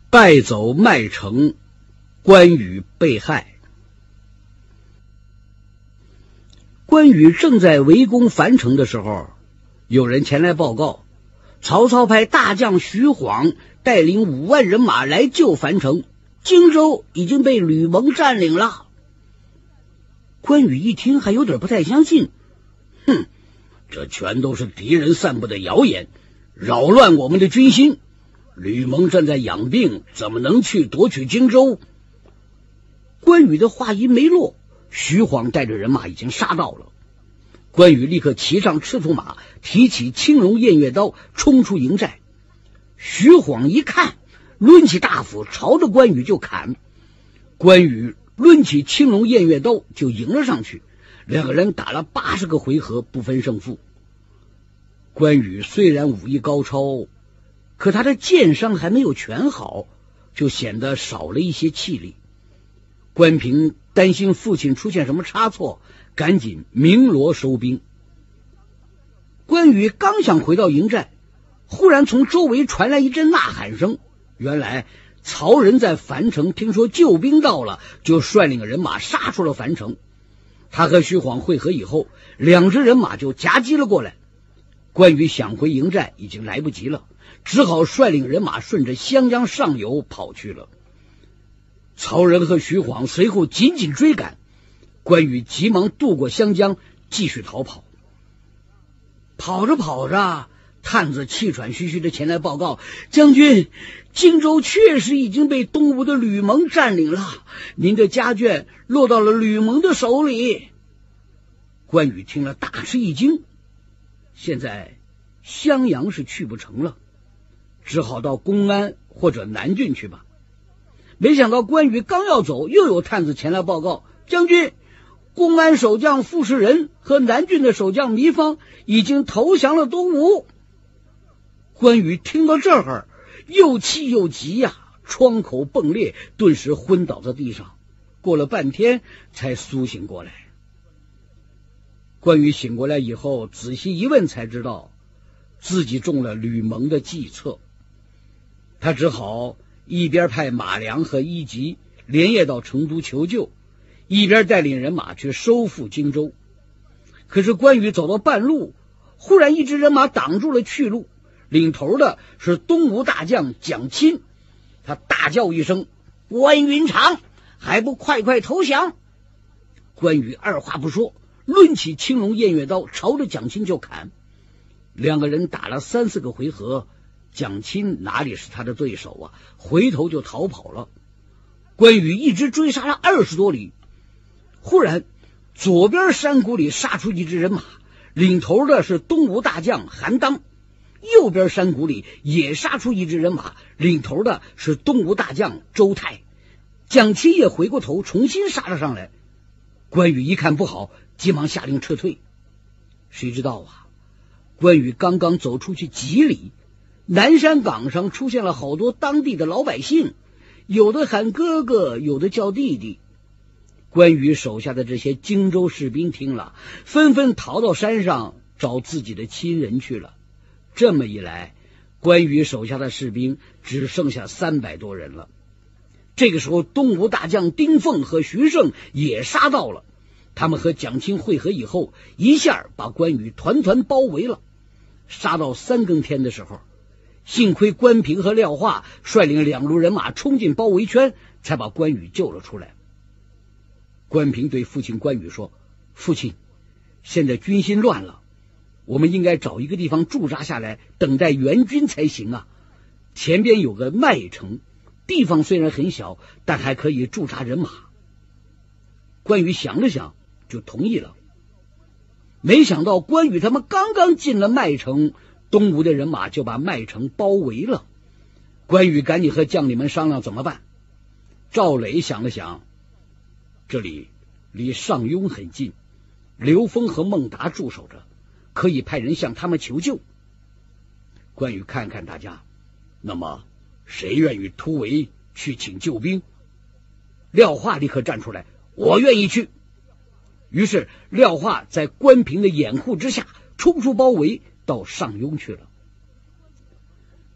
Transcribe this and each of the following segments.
败走麦城，关羽被害。关羽正在围攻樊城的时候，有人前来报告，曹操派大将徐晃带领5万人马来救樊城，荆州已经被吕蒙占领了。关羽一听还有点不太相信，这全都是敌人散布的谣言，扰乱我们的军心。吕蒙正在养病，怎么能去夺取荆州？关羽的话音没落，徐晃带着人马已经杀到了。关羽立刻骑上赤兔马，提起青龙偃月刀，冲出营寨。徐晃一看，抡起大斧朝着关羽就砍。关羽抡起青龙偃月刀就迎了上去，两个人打了80个回合，不分胜负。关羽虽然武艺高超，可他的箭伤还没有全好，就显得少了一些气力。关平担心父亲出现什么差错，赶紧鸣锣收兵。关羽刚想回到营寨，忽然从周围传来一阵呐喊声。原来曹仁在樊城听说救兵到了，就率领人马杀出了樊城。他和徐晃会合以后，2支人马就夹击了过来。关羽想回营寨已经来不及了，只好率领人马顺着湘江上游跑去了。曹仁和徐晃随后紧紧追赶，关羽急忙渡过湘江，继续逃跑。跑着跑着，探子气喘吁吁地前来报告：将军，荆州确实已经被东吴的吕蒙占领了，您的家眷落到了吕蒙的手里。关羽听了大吃一惊，现在襄阳是去不成了，只好到公安或者南郡去吧。没想到关羽刚要走，又有探子前来报告：将军，公安守将傅士仁和南郡的守将糜芳已经投降了东吴。关羽听到这儿，又气又急呀，窗口迸裂，顿时昏倒在地上。过了半天才苏醒过来。关羽醒过来以后，仔细一问才知道自己中了吕蒙的计策。他只好一边派马良和伊吉连夜到成都求救，一边带领人马去收复荆州。可是关羽走到半路，忽然一支人马挡住了去路，领头的是东吴大将蒋钦。他大叫一声：关云长，还不快快投降！关羽二话不说，抡起青龙偃月刀朝着蒋钦就砍。2个人打了3、4个回合，蒋钦哪里是他的对手啊，回头就逃跑了。关羽一直追杀了20多里，忽然左边山谷里杀出一支人马，领头的是东吴大将韩当；右边山谷里也杀出一支人马，领头的是东吴大将周泰。蒋钦也回过头重新杀了上来。关羽一看不好，急忙下令撤退。谁知道啊，关羽刚刚走出去几里，南山岗上出现了好多当地的老百姓，有的喊哥哥，有的叫弟弟。关羽手下的这些荆州士兵听了，纷纷逃到山上找自己的亲人去了。这么一来，关羽手下的士兵只剩下300多人了。这个时候，东吴大将丁奉和徐盛也杀到了。他们和蒋钦会合以后，一下把关羽团团包围了。杀到3更天的时候，幸亏关平和廖化率领2路人马冲进包围圈，才把关羽救了出来。关平对父亲关羽说：父亲，现在军心乱了，我们应该找一个地方驻扎下来，等待援军才行啊。前边有个麦城，地方虽然很小，但还可以驻扎人马。关羽想了想，就同意了。没想到关羽他们刚刚进了麦城，东吴的人马就把麦城包围了。关羽赶紧和将领们商量怎么办。赵磊想了想，这里离上庸很近，刘封和孟达驻守着，可以派人向他们求救。关羽看看大家，那么谁愿意突围去请救兵？廖化立刻站出来：我愿意去。于是廖化在关平的掩护之下冲出包围，到上庸去了。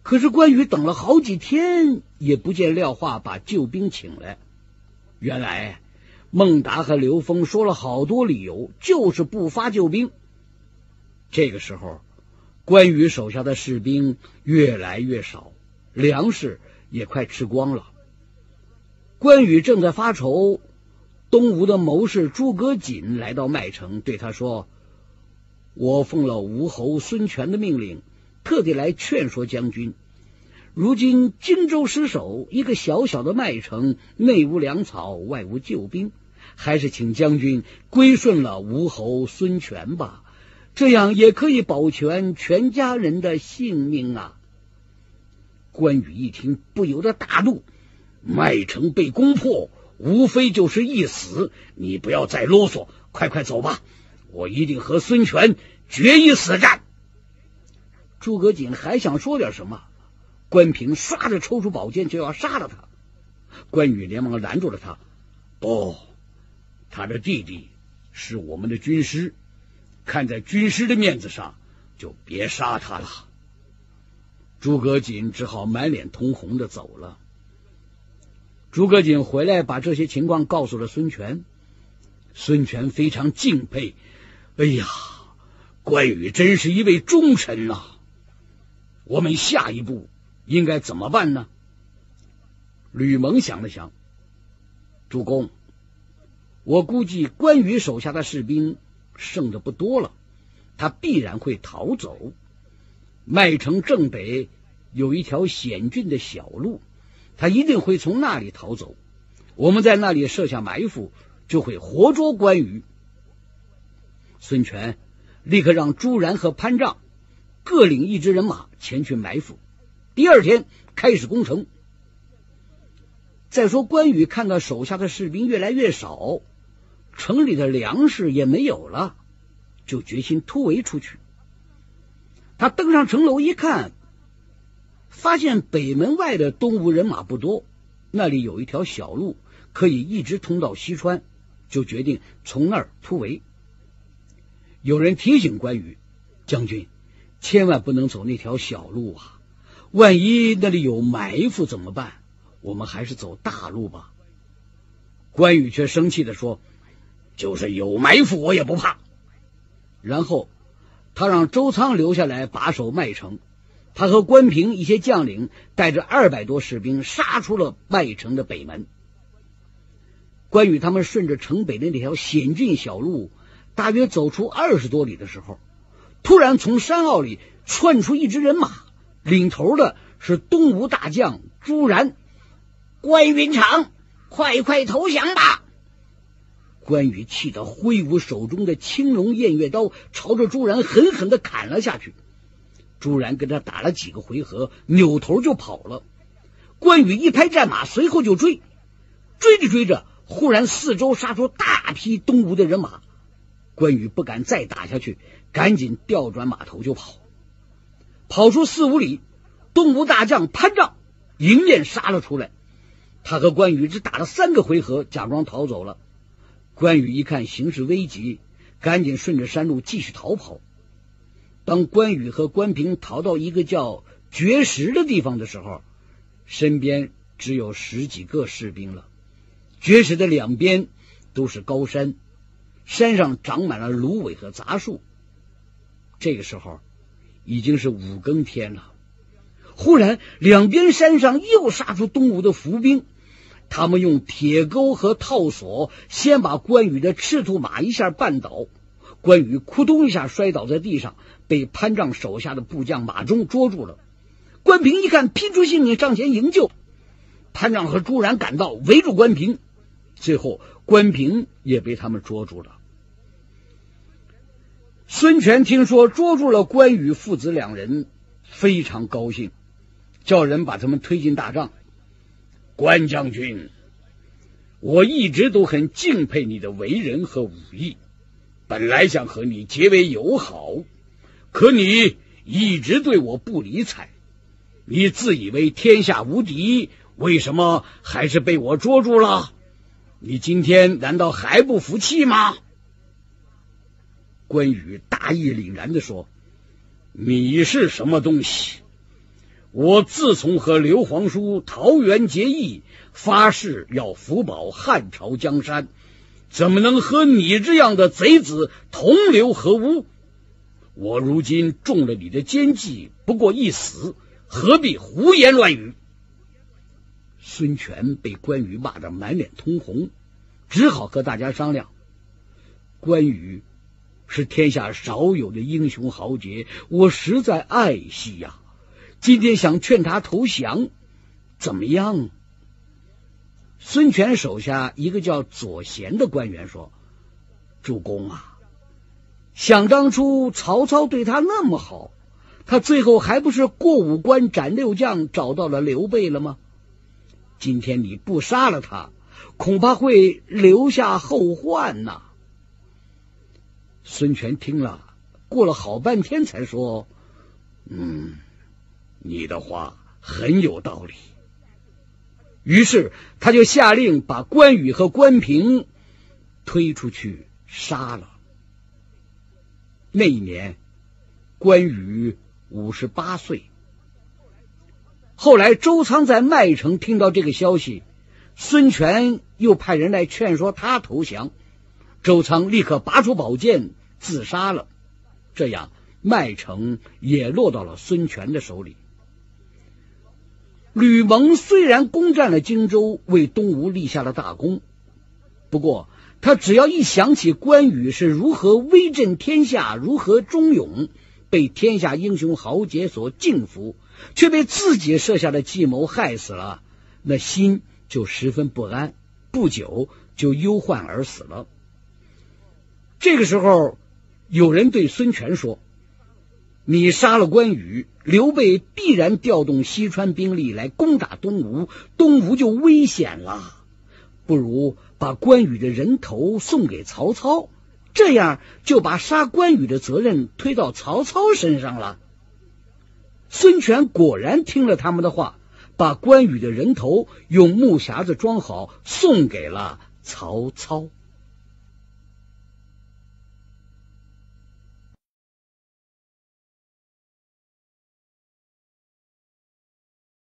可是关羽等了好几天，也不见廖化把救兵请来。原来孟达和刘封说了好多理由，就是不发救兵。这个时候，关羽手下的士兵越来越少，粮食也快吃光了。关羽正在发愁，东吴的谋士诸葛瑾来到麦城，对他说：“我奉了吴侯孙权的命令，特地来劝说将军。如今荆州失守，一个小小的麦城，内无粮草，外无救兵，还是请将军归顺了吴侯孙权吧，这样也可以保全全家人的性命啊。”关羽一听，不由得大怒：“麦城被攻破，无非就是一死，你不要再啰嗦，快快走吧，我一定和孙权决一死战。”诸葛瑾还想说点什么，关平唰地抽出宝剑就要杀了他。关羽连忙拦住了他：“不，他的弟弟是我们的军师，看在军师的面子上，就别杀他了。”诸葛瑾只好满脸通红的走了。诸葛瑾回来把这些情况告诉了孙权，孙权非常敬佩：“哎呀，关羽真是一位忠臣呐！我们下一步应该怎么办呢？”吕蒙想了想：“主公，我估计关羽手下的士兵剩的不多了，他必然会逃走。麦城正北有一条险峻的小路，他一定会从那里逃走。我们在那里设下埋伏，就会活捉关羽。”孙权立刻让朱然和潘璋各领一支人马前去埋伏，第二天开始攻城。再说关羽看到手下的士兵越来越少，城里的粮食也没有了，就决心突围出去。他登上城楼一看，发现北门外的东吴人马不多，那里有一条小路可以一直通到西川，就决定从那儿突围。有人提醒关羽：“将军，千万不能走那条小路啊，万一那里有埋伏怎么办？我们还是走大路吧。”关羽却生气地说：“就是有埋伏我也不怕。”然后他让周仓留下来把守麦城，他和关平一些将领带着200多士兵杀出了麦城的北门。关羽他们顺着城北的那条险峻小路，大约走出20多里的时候，突然从山坳里窜出一支人马，领头的是东吴大将朱然。“关云长，快快投降吧！”关羽气得挥舞手中的青龙偃月刀，朝着朱然狠狠地砍了下去。朱然跟他打了几个回合，扭头就跑了。关羽一拍战马，随后就追。追着追着，忽然四周杀出大批东吴的人马。关羽不敢再打下去，赶紧调转马头就跑。跑出4、5里，东吴大将潘璋迎面杀了出来。他和关羽只打了3个回合，假装逃走了。关羽一看形势危急，赶紧顺着山路继续逃跑。当关羽和关平逃到一个叫绝石的地方的时候，身边只有10几个士兵了。绝石的两边都是高山，山上长满了芦苇和杂树。这个时候已经是5更天了。忽然两边山上又杀出东吴的伏兵，他们用铁钩和套索先把关羽的赤兔马一下绊倒，关羽扑通一下摔倒在地上，被潘璋手下的部将马忠捉住了。关平一看，拼出性命上前营救。潘璋和朱然赶到，围住关平，最后关平也被他们捉住了。孙权听说捉住了关羽父子2人，非常高兴，叫人把他们推进大帐。“关将军，我一直都很敬佩你的为人和武艺，本来想和你结为友好，可你一直对我不理睬，你自以为天下无敌，为什么还是被我捉住了？你今天难道还不服气吗？”关羽大义凛然地说：“你是什么东西？ 我自从和刘皇叔桃园结义，发誓要福保汉朝江山，怎么能和你这样的贼子同流合污？我如今中了你的奸计，不过一死，何必胡言乱语？孙权被关羽骂得满脸通红，只好和大家商量。关羽是天下少有的英雄豪杰，我实在爱惜呀。今天想劝他投降，怎么样？孙权手下一个叫左贤的官员说：主公啊，想当初曹操对他那么好，他最后还不是过五关斩六将，找到了刘备了吗？今天你不杀了他，恐怕会留下后患呐。孙权听了，过了好半天才说：你的话很有道理。于是他就下令把关羽和关平推出去杀了。那一年关羽58岁。后来周仓在麦城听到这个消息，孙权又派人来劝说他投降，周仓立刻拔出宝剑自杀了。这样麦城也落到了孙权的手里。吕蒙虽然攻占了荆州，为东吴立下了大功，不过他只要一想起关羽是如何威震天下，如何忠勇，被天下英雄豪杰所敬服，却被自己设下的计谋害死了，那心就十分不安，不久就忧患而死了。这个时候有人对孙权说：你杀了关羽，刘备必然调动西川兵力来攻打东吴，东吴就危险了。不如把关羽的人头送给曹操，这样就把杀关羽的责任推到曹操身上了。孙权果然听了他们的话，把关羽的人头用木匣子装好，送给了曹操。